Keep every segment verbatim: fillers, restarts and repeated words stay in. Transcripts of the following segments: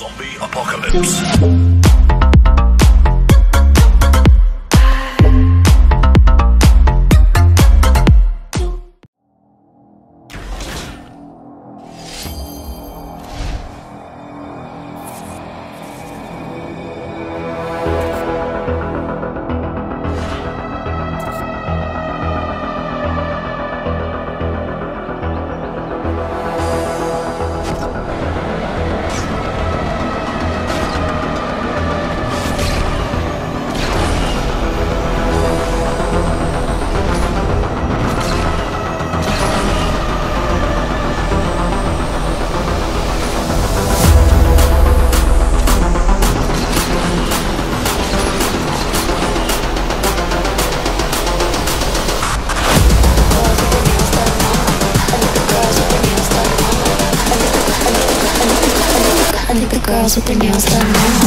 Zombie apocalypse. Girls with their nails done now.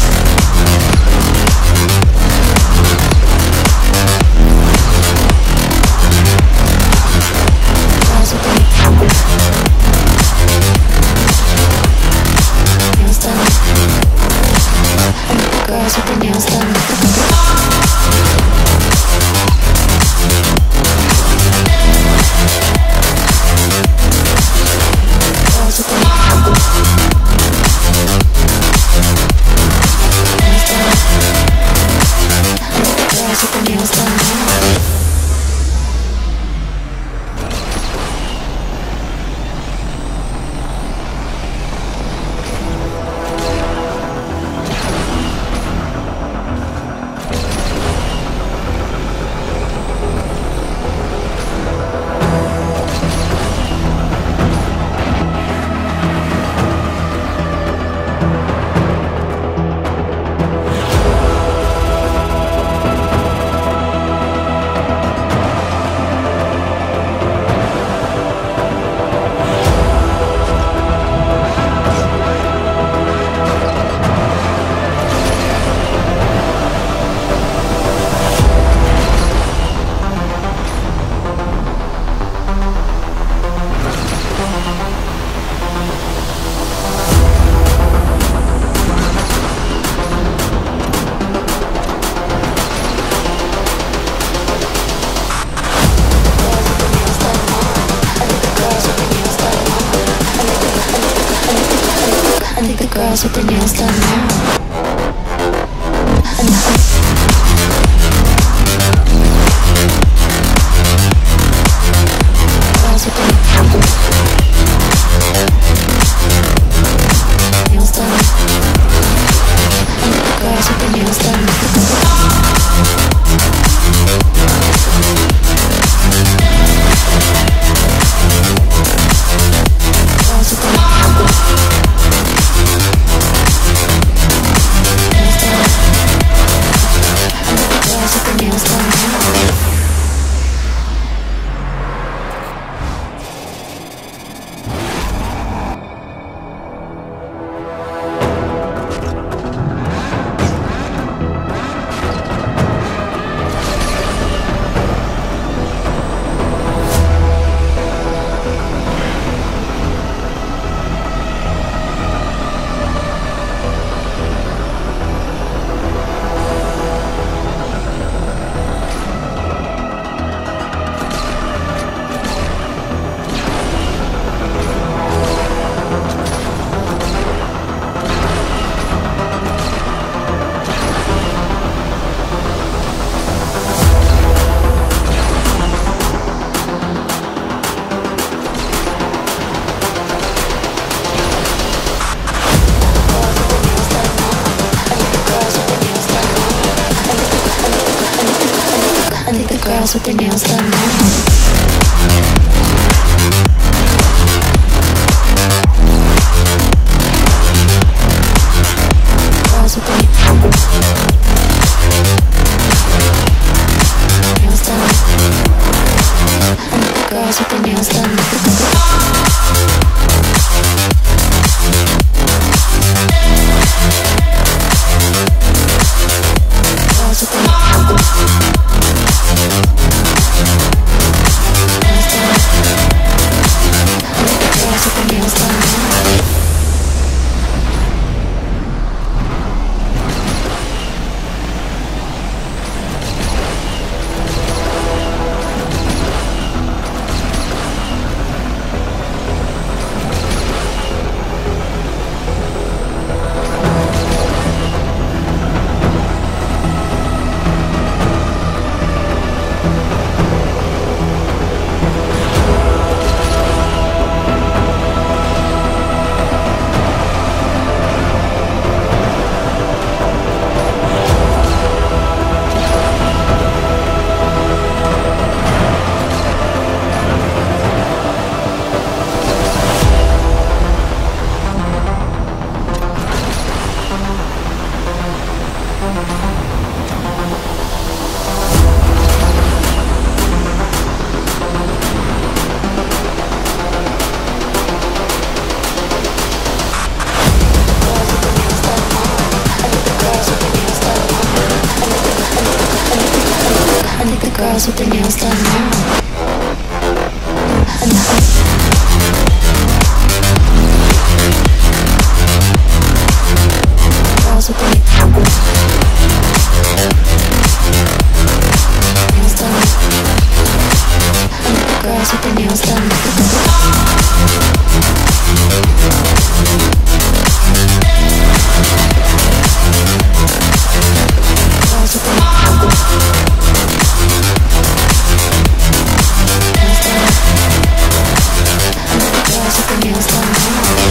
Girls with their nails done. Girls with their nails done. Girls with their with the nails done now. Girls with their nails done now. Girls with their nails done. Girls with their nails done. Girls with their girls with their nails done now. Girls with their nails done. Girls with their nails done. Girls with their nails done. girls with their nails done now. And the girls with their nails done. And the girls with their nails done. Girls with their nails done now.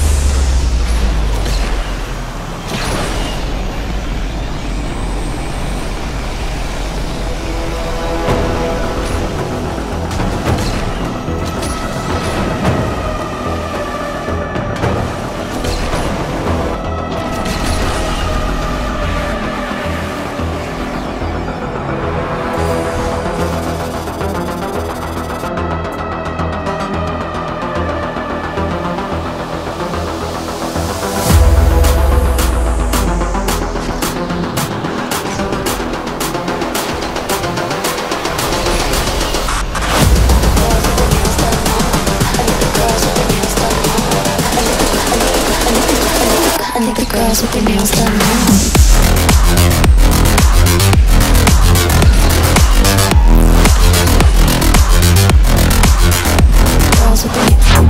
I think the girls with their nails done now. Girls with their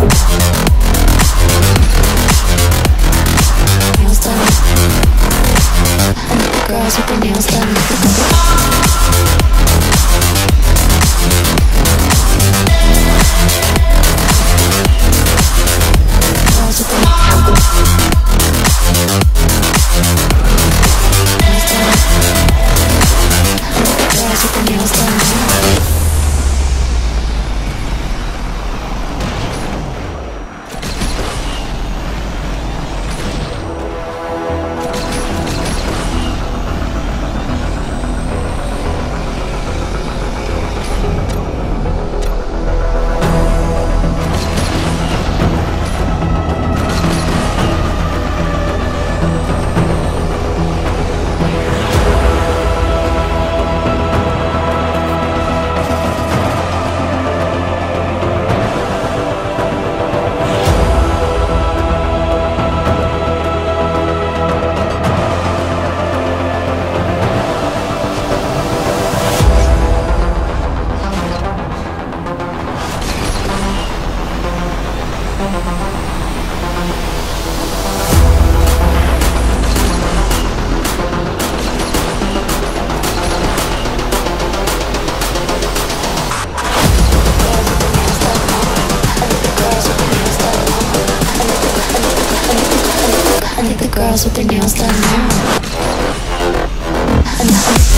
nails done. I think the girls with their nails done. Girls with their nails done now. I think the girls with their nails done now.